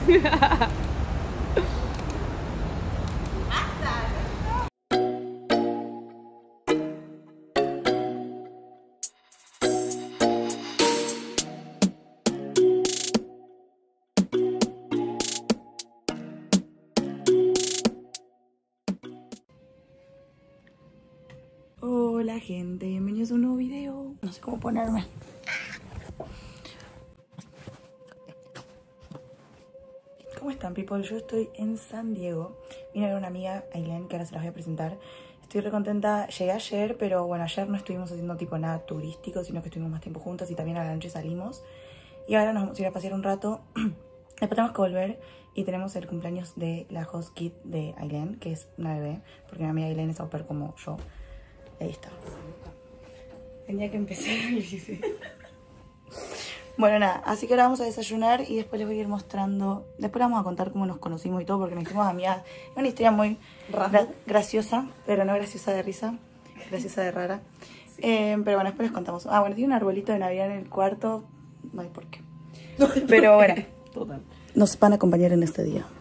Hola gente, bienvenidos a un nuevo video. No sé cómo ponerme. ¿Cómo están, people? Yo estoy en San Diego. Vine a ver a una amiga, Aileen, que ahora se las voy a presentar. Estoy re contenta. Llegué ayer, pero bueno, ayer no estuvimos haciendo tipo nada turístico, sino que estuvimos más tiempo juntas y también a la noche salimos. Y ahora nos vamos a ir a pasear un rato. Después tenemos que volver y tenemos el cumpleaños de la host kid de Aileen, que es una bebé, porque mi amiga Aileen es au pair como yo. Ahí está. Tenía que empezar. Bueno, nada, así que ahora vamos a desayunar y después les voy a ir mostrando. Después les vamos a contar cómo nos conocimos y todo, porque nos hicimos amigas. Es una historia muy graciosa, pero no graciosa de risa, graciosa de rara. Sí. Pero bueno, después les contamos. Ah, bueno, tiene un arbolito de Navidad en el cuarto. No hay por qué. Pero bueno, total. Nos van a acompañar en este día.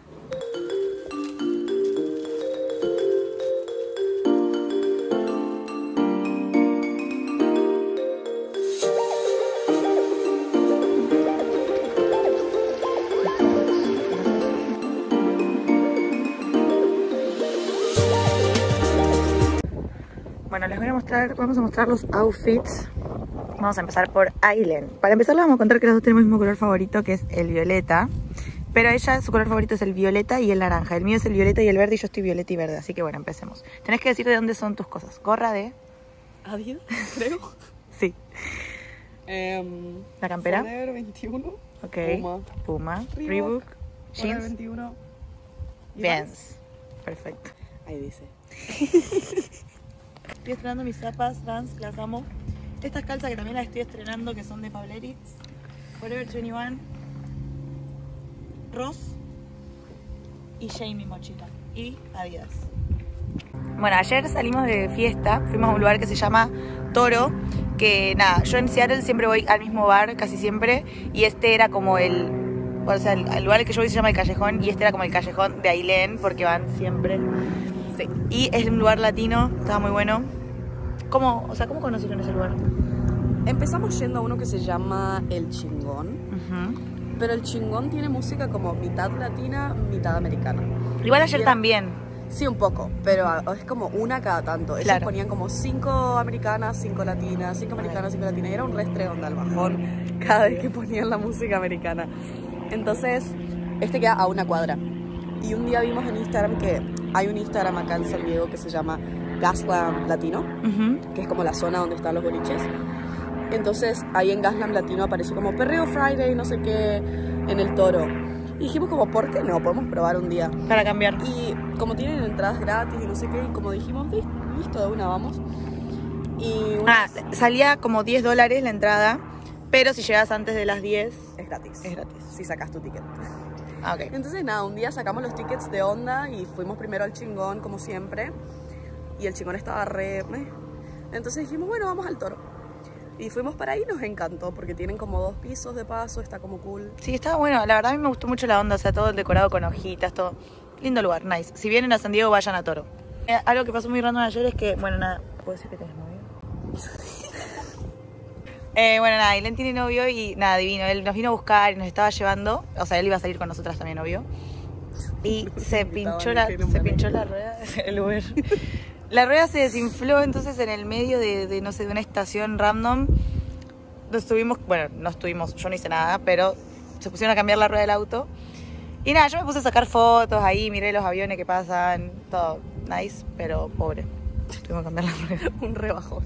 Bueno, les voy a mostrar, vamos a mostrar los outfits. Vamos a empezar por Aileen. Para empezar les vamos a contar que las dos tenemos el mismo color favorito, que es el violeta. Pero ella, su color favorito es el violeta y el naranja. El mío es el violeta y el verde y yo estoy violeta y verde. Así que bueno, empecemos. Tenés que decir de dónde son tus cosas. Gorra de... Adidas, creo. Sí. La campera. Forever 21. Ok. Puma. Reebok. Jeans. 21. Vans. Perfecto. Ahí dice. Estoy estrenando mis zapas Vans, las amo. Estas calzas que también las estoy estrenando, que son de Fabletics. Forever 21. Ross. Y Jamie mochila. Y Adidas. Bueno, ayer salimos de fiesta. Fuimos a un lugar que se llama Toro. Que nada, yo en Seattle siempre voy al mismo bar, casi siempre. Y este era como el... O sea, el lugar al que yo voy se llama El Callejón. Y este era como el callejón de Aileen, porque van siempre. Sí. Y es un lugar latino, estaba muy bueno. ¿Cómo conocieron ese lugar? Empezamos yendo a uno que se llama El Chingón. Pero El Chingón tiene música como mitad latina, mitad americana. Igual ayer también. Sí, un poco, pero es como una cada tanto. Ellos ponían como 5 americanas, 5 latinas, 5 americanas, 5 latinas. Y era un restregón al bajón cada vez que ponían la música americana. Entonces, este queda a una cuadra. Y un día vimos en Instagram que hay un Instagram acá en San Diego que se llama Gaslamp Latino, que es como la zona donde están los boliches. Entonces ahí en Gaslamp Latino apareció como Perreo Friday, no sé qué, en el Toro. Y dijimos como, ¿por qué no? Podemos probar un día. Para cambiar. Y como tienen entradas gratis y no sé qué, y como dijimos, listo, de una vamos. Y salía como $10 la entrada, pero si llegas antes de las 10... es gratis. Es gratis. Si sacas tu ticket. Ah, ok. Entonces nada, un día sacamos los tickets de onda y fuimos primero al Chingón, como siempre. Y el Chingón estaba re... Entonces dijimos, bueno, vamos al Toro. Y fuimos para ahí y nos encantó, porque tienen como 2 pisos de paso, está como cool. Sí, estaba bueno, la verdad a mí me gustó mucho la onda, o sea, todo el decorado con hojitas, todo. Lindo lugar, nice. Si vienen a San Diego, vayan a Toro. Algo que pasó muy random ayer es que, bueno, nada, ¿puedo decir que tenés novio? Bueno, nada, Aileen tiene novio y nada, divino. Él nos vino a buscar y nos estaba llevando. O sea, él iba a salir con nosotras también, obvio. Y se pinchó la rueda del Uber. La rueda se desinfló, entonces en el medio de no sé, de una estación random. Yo no hice nada, pero se pusieron a cambiar la rueda del auto. Y nada, yo me puse a sacar fotos ahí, miré los aviones que pasan, todo nice, pero pobre. Tuvimos que cambiar la rueda. Un rebajón.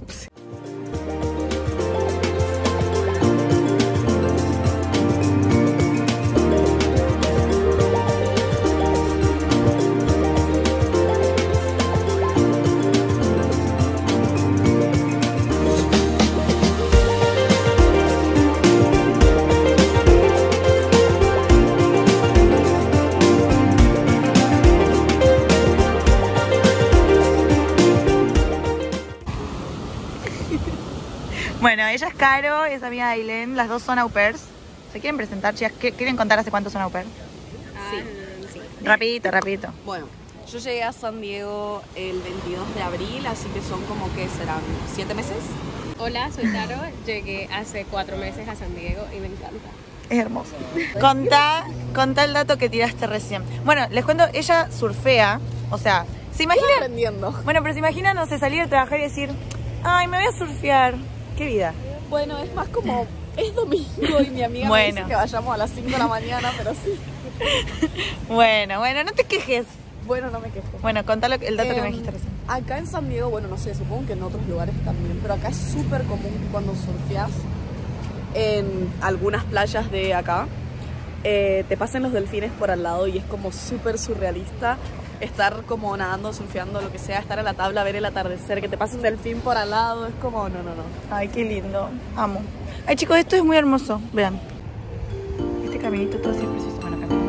Bueno, ella es Caro, es amiga de Aileen, las dos son au pairs. ¿Se quieren presentar, chicas? ¿Quieren contar hace cuánto son au pair? Sí. Rapidito, rapidito. Bueno, yo llegué a San Diego el 22 de abril, así que son como que serán 7 meses. Hola, soy Taro. Llegué hace 4 meses a San Diego y me encanta. Es hermoso. Contá el dato que tiraste recién. Bueno, les cuento, ella surfea, o sea, ¿se imaginan? Estoy aprendiendo. Bueno, pero se imaginan, no sé, salir a trabajar y decir, ay, me voy a surfear. Qué vida. Bueno, es más como, es domingo y mi amiga me dice que vayamos a las 5 de la mañana, pero sí. Bueno, no te quejes. Bueno, no me quejo. Bueno, contá el dato que me dijiste recién. Acá en San Diego, bueno, no sé, supongo que en otros lugares también, pero acá es súper común que cuando surfeas en algunas playas de acá, te pasen los delfines por al lado y es como súper surrealista estar como nadando, surfeando, lo que sea, estar en la tabla, ver el atardecer, que te pase un delfín por al lado, es como, no. Ay, qué lindo, amo. Ay, chicos, esto es muy hermoso, vean. Este caminito todo así es precioso. Bueno, caminamos.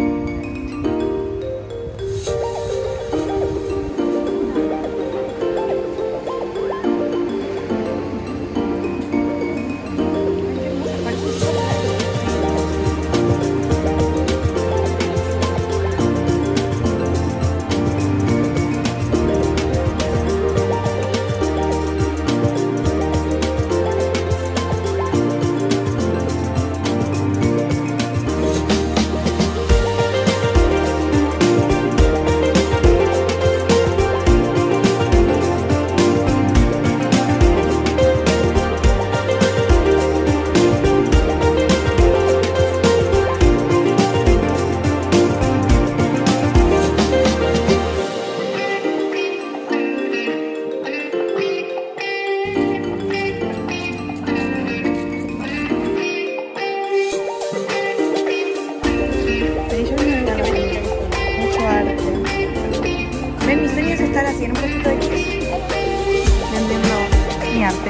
Ven, mi sueño es estar así en un puestito de queso vendiendo mi arte.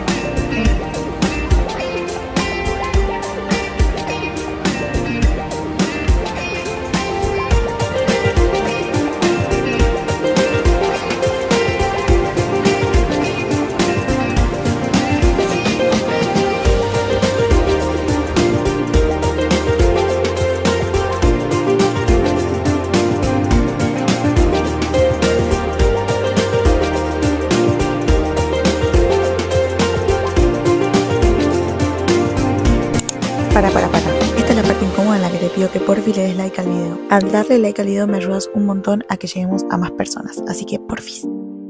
Para. Esta es la parte incómoda en la que te pido que porfi le des like al video. Al darle like al video me ayudas un montón a que lleguemos a más personas, así que porfis.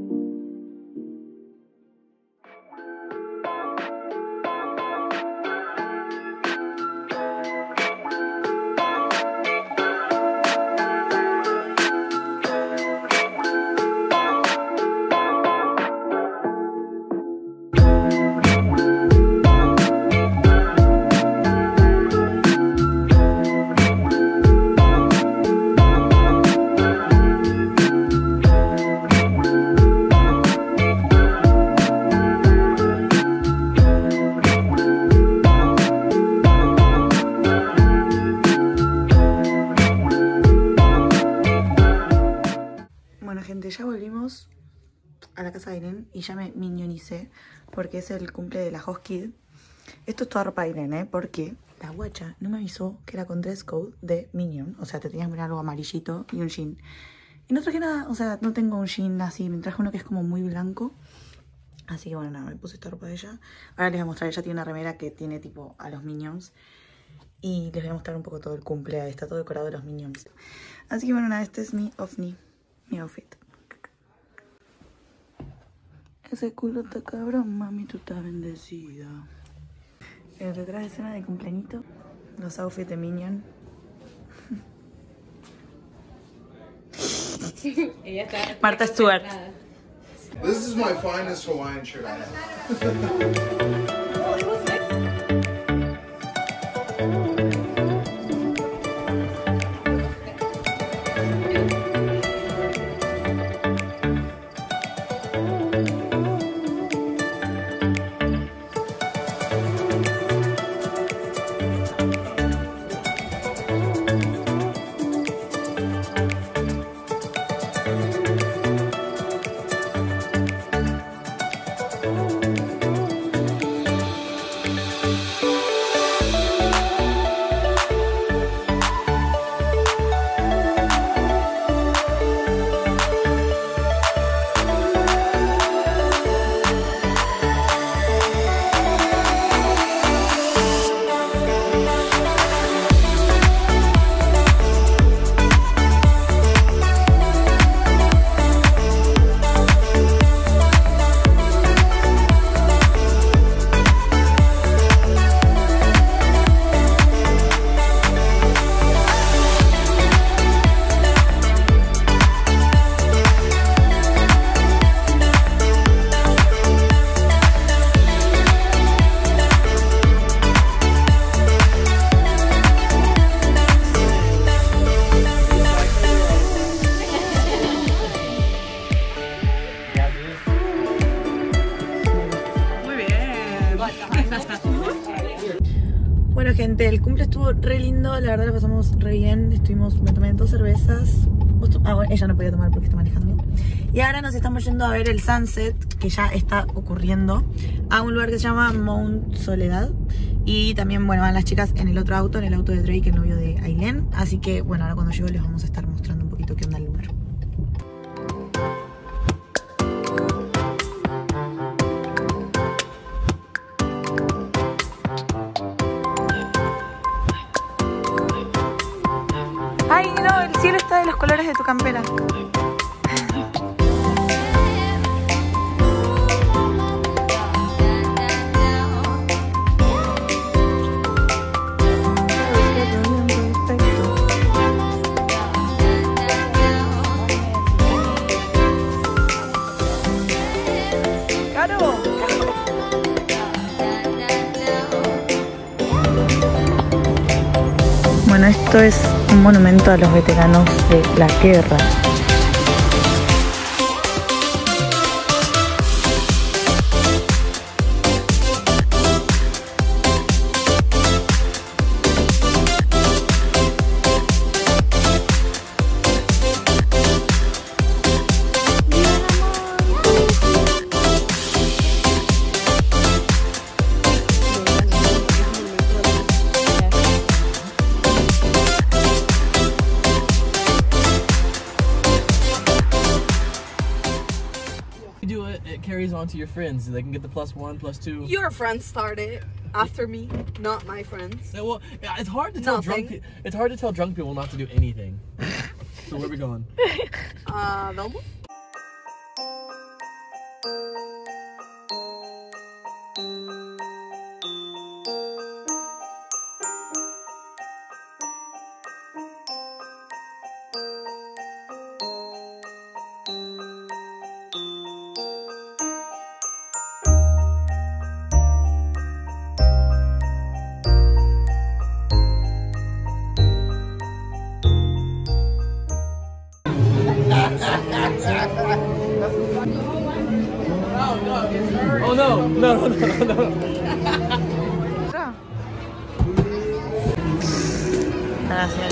Gente, ya volvimos a la casa de Irene y ya me minionicé porque es el cumple de la host kid. Esto es toda ropa de Irene, porque la guacha no me avisó que era con dress code de Minion. O sea, te tenías que poner algo amarillito y un jean. Y no traje nada, o sea, no tengo un jean así. Me traje uno que es como muy blanco. Así que bueno, nada, me puse esta ropa de ella. Ahora les voy a mostrar, ella tiene una remera que tiene tipo a los Minions. Y les voy a mostrar un poco todo el cumple. Está todo decorado de los Minions. Así que bueno, nada, este es mi outfit. Ese culo está cabrón, mami, tú estás bendecida. El detrás de escena de cumpleañito, los outfits de Minion. Ella está Martha Stewart. This is my finest Hawaiian shirt I have. Bueno, gente, el cumple estuvo re lindo. La verdad, lo pasamos re bien. Me tomé 2 cervezas. Bueno, ella no podía tomar porque está manejando. Y ahora nos estamos yendo a ver el sunset, que ya está ocurriendo, a un lugar que se llama Mount Soledad. Y también, bueno, van las chicas en el otro auto, en el auto de Drake, el novio de Ailén. Así que, bueno, ahora cuando llego les vamos a estar mostrando un poquito qué onda el lugar. Ay, no, el cielo está de los colores de tu campera. Bueno, esto es un monumento a los veteranos de la guerra. It carries on to your friends. They can get the +1, +2. Your friends started after me, not my friends. Yeah, well, it's hard to tell it's hard to tell drunk people not to do anything. So where are we going? Velma? Oh no! No! Gracias.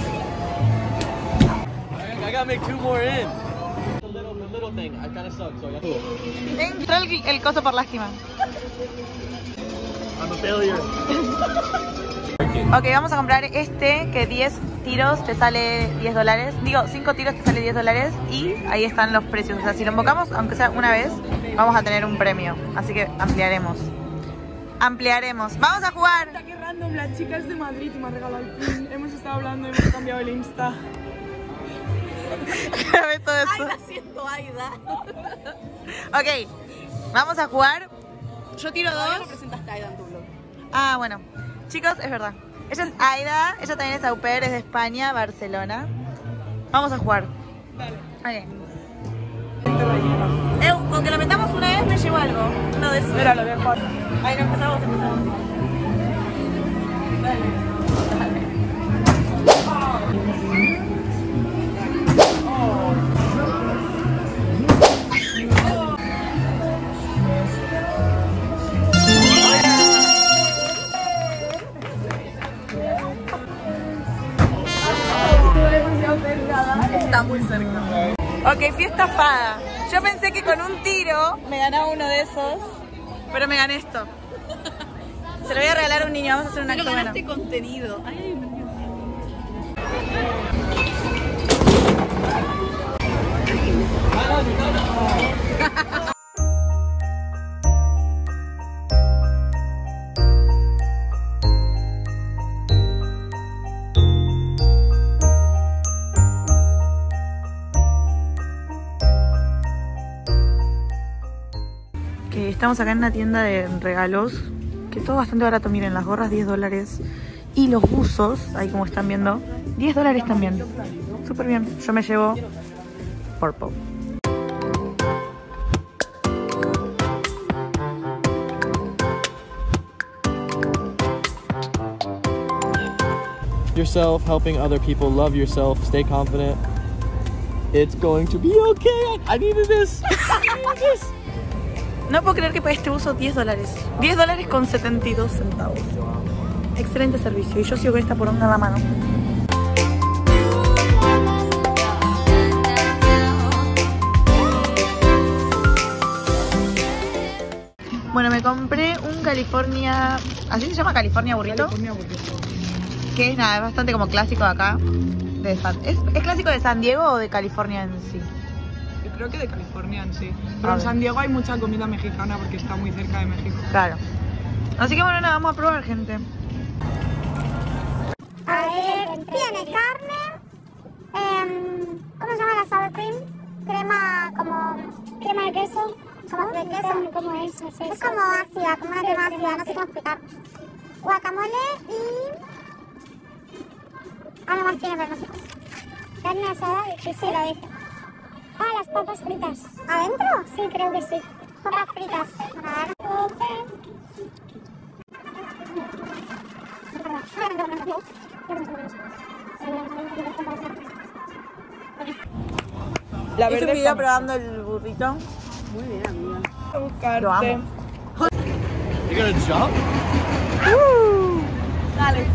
I gotta make 2 more in. The little thing. I kind of suck, so I got to. Entra el coso por lástima. I'm a failure. Ok, vamos a comprar este, que 10 tiros te sale $10. Digo, 5 tiros te sale $10 y ahí están los precios. O sea, si lo invocamos, aunque sea una vez, vamos a tener un premio. Así que ampliaremos. Vamos a jugar. Qué random, la chica es de Madrid y me ha regalado el pin. Hemos estado hablando y hemos cambiado el Insta. Grabé todo eso. Aida siendo Aida. Ok, vamos a jugar. Yo tiro 2. No presentaste a Aida en tu blog. Ah, bueno. Chicos, es verdad. Ella es Aida, ella también es au pair, es de España, Barcelona. Vamos a jugar. Dale. Ok. Con que lo metamos una vez me llevo algo. Uno de esos. Mira, lo dejo. Ahí no empezamos. Está muy cerca. Ok, fui estafada. Yo pensé que con un tiro me ganaba uno de esos, pero me gané esto. Se lo voy a regalar a un niño, vamos a hacer un acto bueno. Ganaste contenido. Ay, Estamos acá en una tienda de regalos, que todo bastante barato. Miren, las gorras $10 y los buzos, ahí como están viendo, $10 también. Súper bien. Yo me llevo purple. Yourself, helping other people, love yourself, stay confident. It's going to be okay. I needed this. I needed this. No puedo creer que pagué este buzo $10. $10 con 72 centavos. excelente servicio. Y yo sigo con esta poronga en la mano. Bueno, me compré un California, ¿así se llama? California Burrito. California Burrito. Que es nada, es bastante como clásico de acá. ¿Es clásico de San Diego o de California en sí? Yo creo que de California en sí. Pero en San Diego hay mucha comida mexicana porque está muy cerca de México. Claro. Así que bueno, nada, vamos a probar, gente. A ver, tiene carne, ¿cómo se llama la sour cream? Crema de queso. ¿Cómo de queso? ¿Cómo es? Es como ácida, como una crema ácida, no sé cómo explicar. Guacamole y... algo más tiene, pero no sé. Carne asada, sí, lo dije. Ah, las papas fritas. ¿Adentro? Sí, creo que sí. Papas fritas. A ver. La verde video probando el burrito. Muy bien, amiga. A buscarte. Lo amo. You gonna jump? Dale.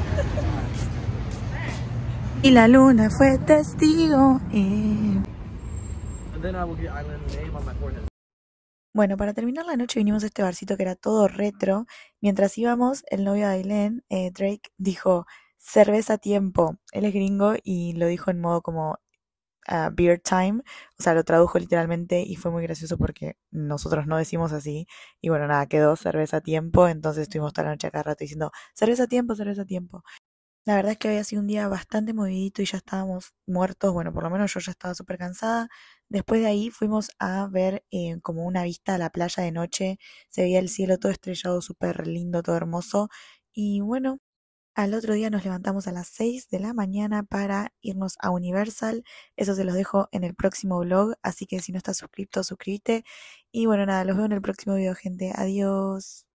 Y la luna fue testigo. And then I will get island name on my forehead. Bueno, para terminar la noche vinimos a este barcito que era todo retro. Mientras íbamos, el novio de Aileen, Drake, dijo cerveza a tiempo. Él es gringo y lo dijo en modo como beer time. O sea, lo tradujo literalmente y fue muy gracioso porque nosotros no decimos así. Y bueno, nada, quedó cerveza a tiempo. Entonces estuvimos toda la noche acá rato diciendo cerveza a tiempo, cerveza a tiempo. La verdad es que había sido un día bastante movidito y ya estábamos muertos. Bueno, por lo menos yo ya estaba súper cansada. Después de ahí fuimos a ver como una vista a la playa de noche. Se veía el cielo todo estrellado, súper lindo, todo hermoso. Y bueno, al otro día nos levantamos a las 6 de la mañana para irnos a Universal. Eso se los dejo en el próximo vlog. Así que si no estás suscrito, suscríbete. Y bueno, nada, los veo en el próximo video, gente. Adiós.